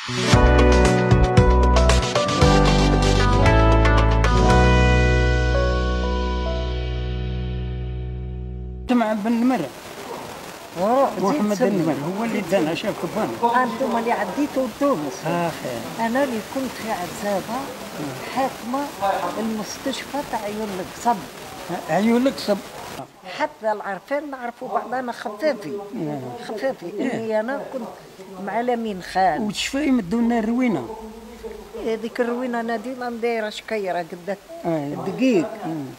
مع بن نمر محمد النمر هو اللي دانا شاف كبان. انتم اللي عديتوا تونس. خير. انا اللي كنت في عزابه حاكمه المستشفى تاع عيون القصب. عيون القصب. حتى العرفان نعرفوا بعضنا خفافي. خفافي اني انا كنت مع لمين خان. وتشفى يمدوا لنا الروينه. هذيك الروينه انا ديما دايره شكيره قد دقيق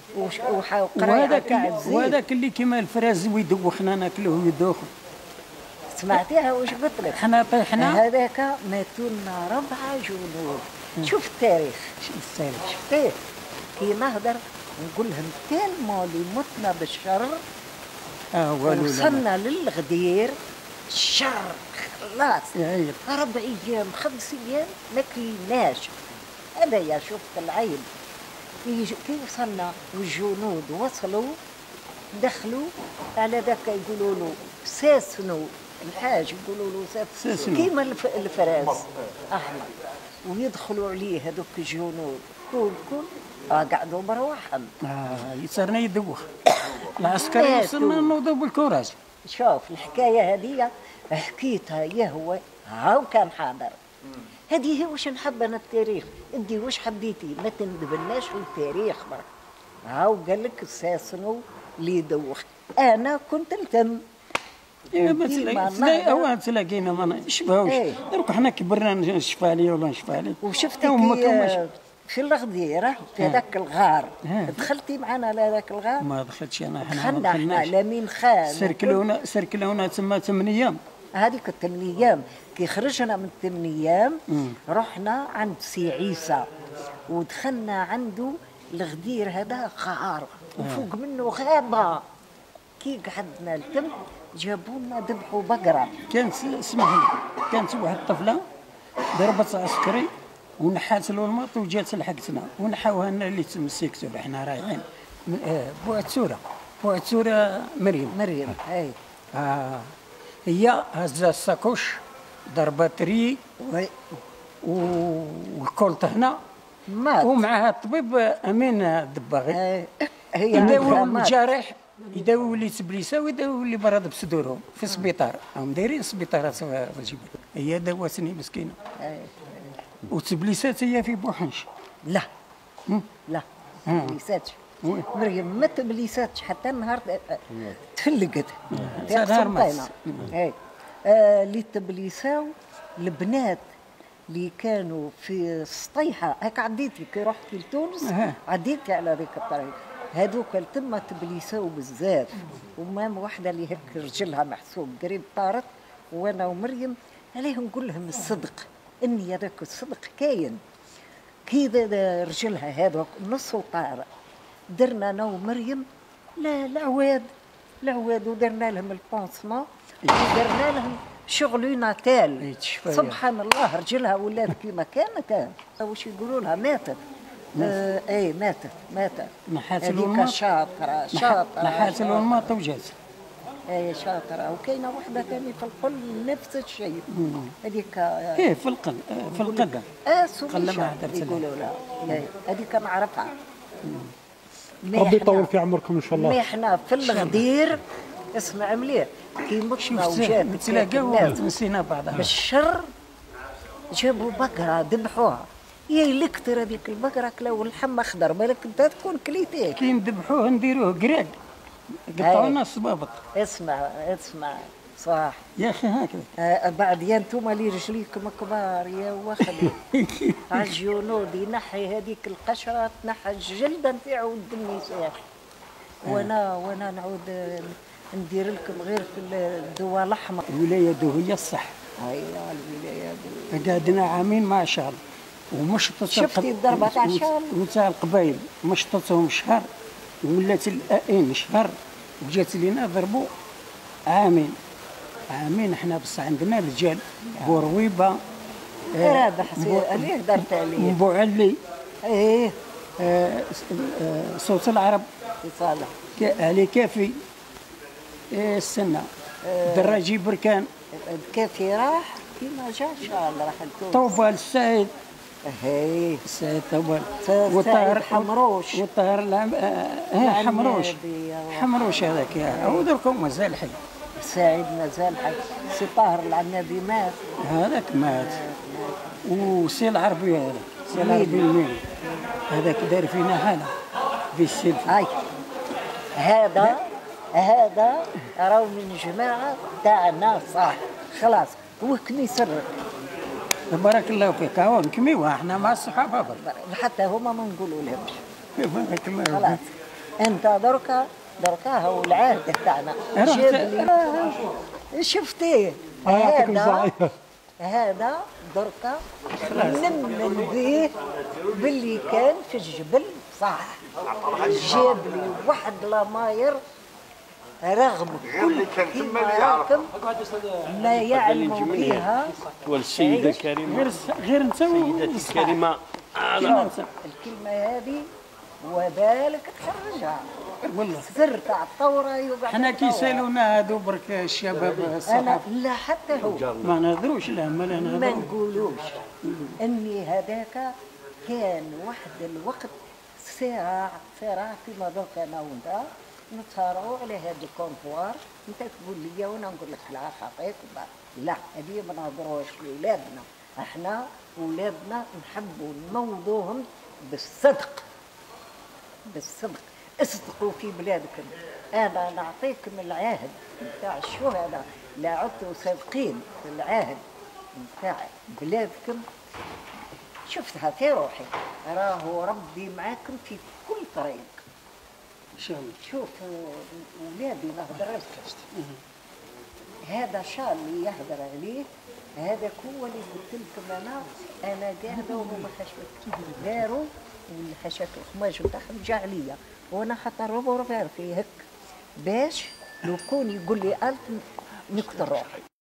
وهذاك اللي كيما الفراز ويدوخنا ناكلوه ويدوخ. سمعتيها واش قلت لك؟ حنا طيحنا هذاك ماتوا لنا 4 جنود. شوف التاريخ. شفتيه كي نهضر نقول لهم تالمو اللي متنا بالشر وصلنا للغدير الشر خلاص 4 أيام 5 أيام ما كليناش. هذايا شفت العين كي وصلنا والجنود وصلوا دخلوا على ذاك يقولوا له ساسنوا الحاج يقولوا له ساسنوا كيما الفراس احمر ويدخلوا عليه هذوك الجنود كل قعدوا برواحهم. يصيرنا يدوخ العسكري وصلنا نوضوا بالكوراج. شوف الحكايه هذه حكيتها يا هو هاو كان حاضر. هذه هي واش نحب انا التاريخ. انت واش حبيتي ما تندبناش في التاريخ برك. هاو قال لك ساسنو اللي يدوخ. انا كنت نتم اوان تلاقينا ما نشبهوش. درك حنا كبرنا نشفالي ولا نشفالي. وشفتك في الغديره في هذاك الغار. دخلتي معنا لهذاك الغار؟ ما دخلتش انا. دخلنا احنا لمين خان سركلونا تسمى 8 ايام. هذيك 8 ايام كي خرجنا من 8 ايام رحنا عند سي عيسى ودخلنا عنده الغدير هذا غار وفوق منه غابه. كي قعدنا التم جابوا لنا ذبحوا بقره. كانت اسمح لي كانت واحد الطفله ضربت عسكري ونحات له الماط وجات لحقتنا ونحاوها لنا اللي تم السيكتور. احنا رايحين بوعد سوره مريم اي هي هزت الساكوش ضربت ري والكولت هنا مات ومعها الطبيب امين الدباغي. يداويو الجارح يداويو اللي تبليسه ويداويو اللي براد بصدورهم في السبيطار. هم دايرين السبيطارات في الجبل. هي داواتني مسكينه. وتبليسات هي في بوحنش. لا تبليساتش مريم ما تبليساتش حتى النهار تفلقت نهار مات. اللي تبليساو البنات اللي كانوا في السطيحه. هاك عديتي كي رحتي لتونس عديتي على ذيك الطريق. هذوك تما تبليساو بزاف. ومام واحده اللي هيك رجلها محسوب قريب طارت وانا ومريم عليه نقول لهم الصدق اني هذاك الصدق كاين. كي رجلها هذوك نص طار درنا انا ومريم العواد ودرنا لهم البونسمون ودرنا لهم شغل ناتال. سبحان الله رجلها ولات كيما كانت. واش يقولوا لها ماتت. ماتت هذيك شاطره نحات له الماط وجات. شاطره. وكاينه وحده ثاني في القل نفس الشيء هذيك في القدم سميشه يقولوا لها هذيك نعرفها. ربي يطول في عمركم ان شاء الله. احنا في الغدير اسمع مليح كي متنا وجات نتلاقاو نسينا بعضها بالشر جابوا بقره ذبحوها. يا لكتر هذيك البقره كلاو اللحم اخضر بالك انت تكون كليتيه. كي نذبحوه نديروه قراد قطعوا لنا الصبابط. اسمع صح يا اخي هكذا. بعد يا انتم اللي رجليكم كبار يا واخد عالجنود ينحي هذيك القشره تنحى الجلده نتاعو والدنيا. وانا نعود ندير لكم غير في الدواء الاحمر. الولايه هي الصح. الولايه قعدنا عامين مع شغل ومشطت. شفتي الضربه تاع الشغل وتاع القبايل مشطتهم شهر ولات الائين شهر وجات لينا ضربوا عامين احنا بصح عندنا رجال بورويبه رابح عليه درت عليه بوعلي صوت العرب صالح علي كافي استنى دراجي بركان كافي راح كيما جا ان شاء الله راح نكون طوبال السعيد هي السعيد طوبال والطاهر حمروش والطاهر حمروش حمروش هذاك هو دركم مازال حي. سعيد مازال حي. سي طاهر العنابي مات، هذاك مات. وسي العربي هذا سي العربي الميلي هذاك دار فينا حاله في السلف. هذا راهو من جماعه تاعنا صح خلاص. هو كنيسرك بارك الله فيك. هو نكميوها احنا مع الصحابه حتى هما ما نقولوا لهمش. بارك الله خلاص انت دركا هو العهد تاعنا. جاب لي شفتيه هذا دركا نمن به باللي كان في الجبل صح. جاب لي واحد لاماير رغم كل كيما راكم ما يعلموا بها والسيدة كريمة غير انت السيدة كريمة. الكلمة هذه وبالك تخرجها والله سر تاع الثورة يوقع. حنا كي سالونا هذو برك الشباب الصحافة لا حتى هو ما نهضروش لا ما نقولوش اني هذاك كان واحد الوقت صراع كيما دوك انا وانت نتصارعوا على هذا الكونفوار. انت تقول لي وانا نقول لك لا خطيك. لا هذه ما نهضروش لولادنا. احنا ولادنا نحبوا نموضوهم بالصدق. اصدقوا في بلادكم. انا نعطيكم العهد نتاع الشهداء لا عدتوا صادقين في العهد نتاع بلادكم. شفتها في روحي. راهو ربي معاكم في كل طريق ان شاء الله. شوف ولادي نهضر هذا شال اللي يهدر عليه هذاك هو اللي قلت لكم انا قاعده وهما حشوت داروا والحشات الخماج نتاعهم جا عليا وانا حتى ربع في هك باش لو كون يقول لي الف نقتل روحي.